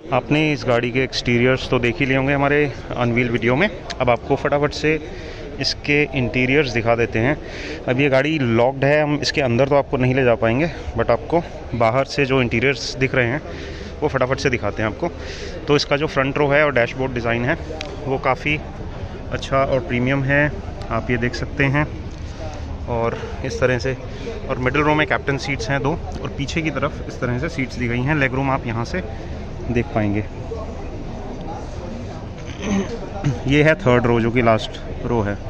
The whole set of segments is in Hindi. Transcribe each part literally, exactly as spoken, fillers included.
आपने इस गाड़ी के एक्सटीरियर्स तो देख ही लिए होंगे हमारे अनवील वीडियो में। अब आपको फटाफट से इसके इंटीरियर्स दिखा देते हैं। अब ये गाड़ी लॉक्ड है, हम इसके अंदर तो आपको नहीं ले जा पाएंगे, बट आपको बाहर से जो इंटीरियर्स दिख रहे हैं वो फटाफट से दिखाते हैं आपको। तो इसका जो फ्रंट रो है और डैशबोर्ड डिज़ाइन है वो काफ़ी अच्छा और प्रीमियम है, आप ये देख सकते हैं। और इस तरह से, और मिडिल रो में कैप्टन सीट्स हैं दो, और पीछे की तरफ इस तरह से सीट्स दी गई हैं। लेग रूम आप यहाँ से देख पाएंगे। ये है थर्ड रो जो कि लास्ट रो है।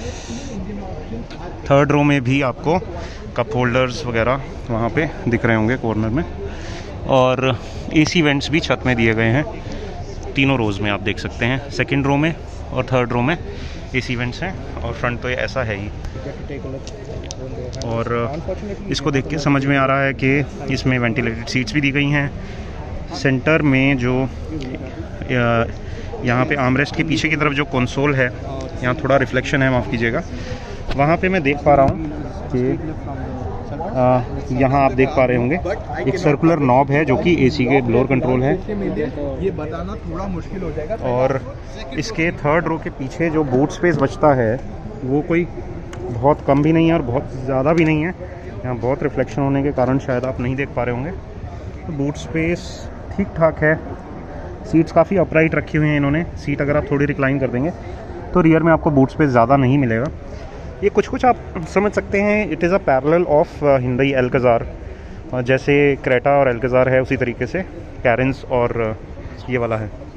थर्ड रो में भी आपको कप होल्डर्स वगैरह वहाँ पे दिख रहे होंगे कॉर्नर में, और एसी वेंट्स भी छत में दिए गए हैं तीनों रोज़ में, आप देख सकते हैं। सेकंड रो में और थर्ड रो में एसी वेंट्स हैं, और फ्रंट तो ये ऐसा है ही। और इसको देख के समझ में आ रहा है कि इसमें वेंटिलेटेड सीट्स भी दी गई हैं। सेंटर में जो यहाँ पे आर्मरेस्ट के पीछे की तरफ जो कंसोल है, यहाँ थोड़ा रिफ्लेक्शन है, माफ़ कीजिएगा, वहाँ पे मैं देख पा रहा हूँ कि यहाँ आप देख पा रहे होंगे एक सर्कुलर नॉब है जो कि एसी के ब्लोअर कंट्रोल है। ये बताना थोड़ा मुश्किल हो जाएगा। और इसके थर्ड रो के पीछे जो बूट स्पेस बचता है वो कोई बहुत कम भी नहीं है और बहुत ज़्यादा भी नहीं है। यहाँ बहुत रिफ्लेक्शन होने के कारण शायद आप नहीं देख पा रहे होंगे। तो बूट स्पेस ठीक ठाक है। सीट्स काफ़ी अपराइट रखी हुई हैं इन्होंने। सीट अगर आप थोड़ी रिक्लाइन कर देंगे तो रियर में आपको बूट स्पेस ज़्यादा नहीं मिलेगा। ये कुछ कुछ आप समझ सकते हैं, it is a parallel of Hyundai Alcazar, जैसे क्रेटा और एल्काज़ार है उसी तरीके से कैरेंस और ये वाला है।